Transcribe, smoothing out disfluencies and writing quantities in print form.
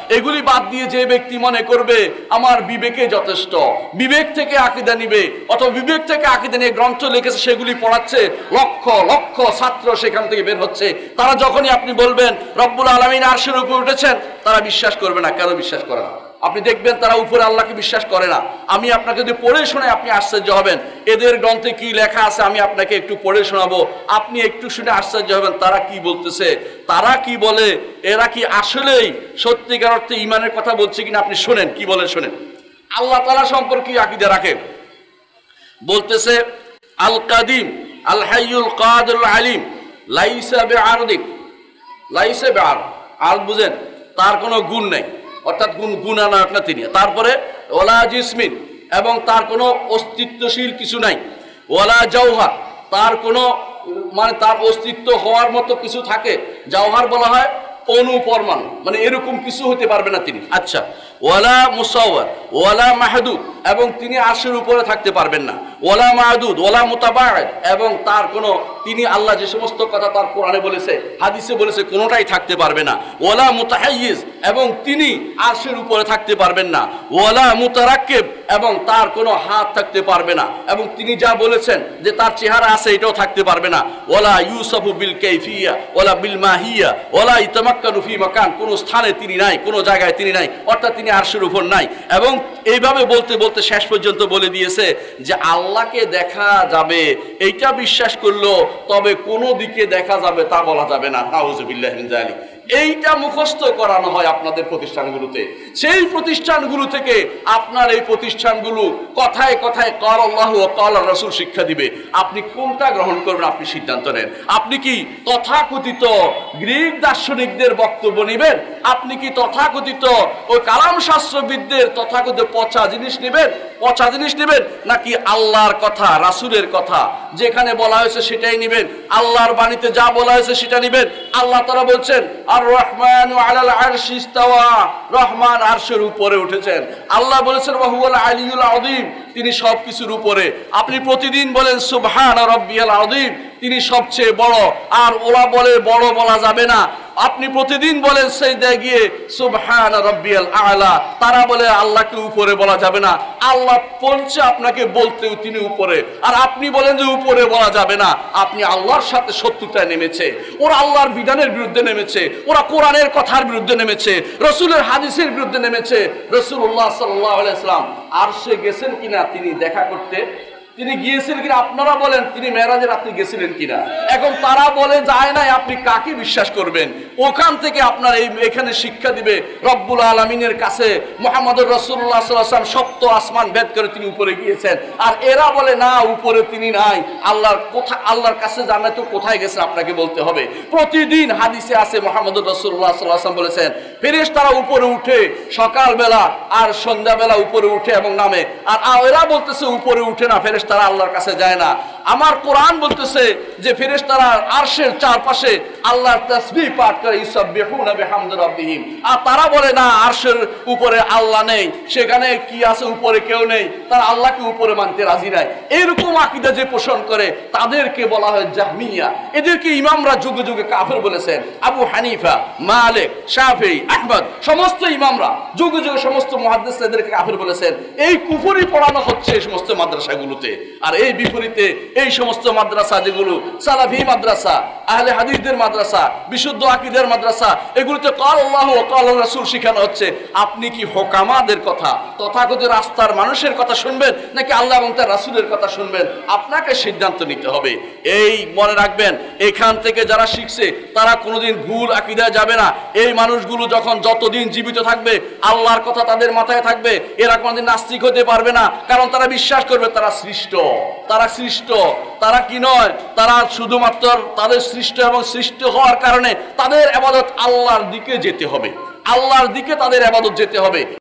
এগুলি বাদ দিয়ে যে ব্যক্তি মনে করবে আমার বিবেকে যথেষ্ট, বিবেক থেকে আকীদা নিবে অথবা বিবেক থেকে আকীদা নিয়ে গ্রন্থ লিখেছে সেগুলি পড়াচ্ছে, লক্ষ লক্ষ ছাত্র সেখান থেকে বের হচ্ছে, তারা যখনই আপনি বলবেন রব্বুল আলামিন আরশের উপরে উঠেছেন, তারা বিশ্বাস করবে না। কেন বিশ্বাস করে না? আপনি দেখবেন তারা উপরে আল্লাহকে বিশ্বাস করে না। আমি আপনাকে যদি পড়ে শুনে আপনি আশ্চর্য হবেন। এদের গ্রন্থে কি লেখা আছে আমি আপনাকে একটু পড়ে শোনাবো, আপনি একটু শুনে আশ্চর্য হবেন তারা কি বলতেছে, তারা কি বলে, এরা কি আসলেই সত্যিকার অর্থে ঈমানের কথা বলছে কিনা। আপনি শোনেন কি বলে, শোনেন। আল্লাহ তাআলা সম্পর্কে আকীদা রাখে, বলতেছে আল কাদিম আল হাইয়ুল কাদিরুল আলিম লাইসা বিআরদিক, লাইসা বিআর, আর বুঝেন তার কোনো গুণ নাই, অর্থাৎ গুণানায়ক না তিনি। তারপরে ওয়ালা জিসমিন, এবং তার কোনো অস্তিত্বশীল কিছু নাই। ওয়ালা জাওহার, তার কোনো মানে তার অস্তিত্ব হওয়ার মতো কিছু থাকে, জাওহার বলা হয় অনুপরমাণু, মানে এরকম কিছু হতে পারবে না তিনি। আচ্ছা, ওয়ালা মুসাওয়ার ওয়ালা মাহদুদ, এবং তিনি আরশের উপরে থাকতে পারবেন না। ওয়ালা মাহদুদ ওয়ালা মুতাবাঈদ, এবং তার কোনো, তিনি আল্লাহ যে সমস্ত কথা তার কোরআনে বলেছে হাদিসে বলেছে কোনোটাই থাকতে পারবে না। ওয়ালা মুতাহাইয়িজ, এবং তিনি আরশের উপরে থাকতে পারবেন না। ওয়ালা মুতারাক্কিব, এবং তার কোনো হাত থাকতে পারবে না, এবং তিনি যা বলেছেন যে তার চেহারা আছে এটাও থাকতে পারবে না। ওয়ালা ইউসাফু বিল কাইফিয়া ওয়ালা বিল মাহিয়া ওয়ালা ইতামাক্কানু ফি মাকান, কোনো স্থানে তিনি নাই, কোনো জায়গায় তিনি নাই, অর্থাৎ তিনি আরশের উপর নাই। এবং এইভাবে বলতে বলতে শেষ পর্যন্ত বলে দিয়েছে যে আল্লাহকে দেখা যাবে এইটা বিশ্বাস করলো, তবে কোন দিকে দেখা যাবে তা বলা যাবে না। নাউযুবিল্লাহি মিন যালিক। এইটা মুখস্থ করানো হয় আপনাদের প্রতিষ্ঠানগুলোতে। সেই প্রতিষ্ঠানগুলো থেকে আপনার এই প্রতিষ্ঠানগুলো কথায় কথায় ক্বাল আল্লাহু ওয়া ক্বাল রাসূল শিক্ষা দিবে। আপনি কোনটা গ্রহণ করবেন আপনি সিদ্ধান্ত নেন। আপনি কি তথাকথিত গ্রিক দার্শনিকদের বক্তব্য নেবেন? আপনি কি তথাকথিত ওই কালাম শাস্ত্রবিদদের তথাকথিত পচা জিনিস নেবেন, পচা জিনিস নেবেন, নাকি আল্লাহর কথা রাসূলের কথা যেখানে বলা হয়েছে সেটাই নেবেন? আল্লাহর বাণীতে যা বলা হয়েছে সেটা নেবেন। আল্লাহ তাআলা বলছেন আর রহমানু আলাল আরশি ইস্তাওয়া, রহমান আরশের উপরে উঠেছেন। আল্লাহ বলেছেন ওয়া হুয়াল আলিয়্যুল আযীম, তিনি সবকিছুর উপরে। আপনি প্রতিদিন বলেন সুবহানা রাব্বিয়াল আযীম, তিনি সবচেয়ে বড়। আর ওরা বলে বড় বলা যাবে না। আপনি প্রতিদিন বলেন সিজদায় গিয়ে সুবহানা রাব্বিয়াল আ'লা, তারা বলে আল্লাহকে উপরে বলা যাবে না। আল্লাহ বলছে আপনাকে বলতেও তিনি উপরে, আর আপনি বলেন যে উপরে বলা যাবে না। আপনি আল্লাহর সাথে শত্রুতায় নেমেছে। ওরা আল্লাহর বিধানের বিরুদ্ধে নেমেছে, ওরা কোরআনের কথার বিরুদ্ধে নেমেছে, রাসূলের হাদিসের বিরুদ্ধে নেমেছে। রাসূলুল্লাহ সাল্লাল্লাহু আলাইহি ওয়াসাল্লাম আরশে গেছেন কিনা তিনি দেখা করতে, তিনি গিয়েছিলেন কিনা আপনারা বলেন, তিনি মেরাজের রাতে গেছিলেন কিনা? এখন তারা বলে যায় নাই, আপনি কাকে বিশ্বাস করবেন? ওখান থেকে আপনার এখানে শিক্ষা দিবে রব্বুল আলামিনের কাছে মুহাম্মদুর রাসূলুল্লাহ সাল্লাল্লাহু আলাইহি ওয়াসাল্লাম সপ্ত আসমান ভেদ করে তিনি উপরে গিয়েছেন। আর এরা বলে না, উপরে তিনি নাই। আল্লাহর কোথায়, আল্লাহর কাছে জানা তো কোথায় গেছেন আপনাকে বলতে হবে। প্রতিদিন হাদিসে আছে মুহাম্মদুর রাসূলুল্লাহ সাল্লাল্লাহু আলাইহি ওয়াসাল্লাম বলেছেন ফেরেশতারা উপরে উঠে সকালবেলা আর সন্ধ্যাবেলা উপরে উঠে এবং নামে। আর এরা বলতেছে উপরে উঠে না, ফেরেশতারা আল্লাহর কাছে যায় না। আমার কোরআন বলতেছে যে ফেরেশতারা আরশের চারপাশে আল্লাহর তাসবিহ পাঠ করে, ইউসাব্বিহুনা বিহামদি রাব্বিহিম। আর তারা বলে না, আরশের উপরে আল্লাহ নেই, সেখানে কি আছে উপরে কেউ নেই, তারা আল্লাহকে উপরে মানতে রাজি নাই। এরকম আকীদা যে পোষণ করে তাদেরকে বলা হয় জাহমিয়া। এদেরকে ইমামরা যুগে যুগে কাফের বলেছেন। আবু হানিফা, মালিক, শাফিঈ, আহমদ, সমস্ত ইমামরা যুগে যুগে সমস্ত মুহাদ্দিস এদেরকে কাফের বলেছেন। এই কুফরি পড়ানো হচ্ছে এই সমস্ত মাদ্রাসাগুলোতে। আর এই বিপরীতে এই সমস্ত মাদ্রাসা যেগুলো সালাফি মাদ্রাসা, আহলে হাদিসদের মাদ্রাসা, বিশুদ্ধ আকীদার মাদ্রাসা, এগুলোতে ক্বাল আল্লাহু ওয়া ক্বাল রাসূল শেখানো হচ্ছে। আপনি কি হোকামাদের কথা, তথাকথিত রাস্তার মানুষের কথা শুনবেন, নাকি আল্লাহ এবং তার রাসূলের কথা শুনবেন? আপনাকে সিদ্ধান্ত নিতে হবে। এই মনে রাখবেন, এখান থেকে যারা শিখছে তারা কোনোদিন ভুল আকীদায় যাবে না। এই মানুষগুলো যখন যতদিন জীবিত থাকবে আল্লাহর কথা তাদের মাথায় থাকবে, এরা কোনোদিন নাস্তিক হতে পারবে না। কারণ তারা বিশ্বাস করবে তারা সৃষ্ট, তারা সৃষ্ট, তারা কি নয়, তারা শুধুমাত্র তাদের সৃষ্ট এবং সৃষ্টি হওয়ার কারণে তাদের ইবাদত আল্লাহর দিকে যেতে হবে, আল্লাহর দিকে তাদের ইবাদত যেতে হবে।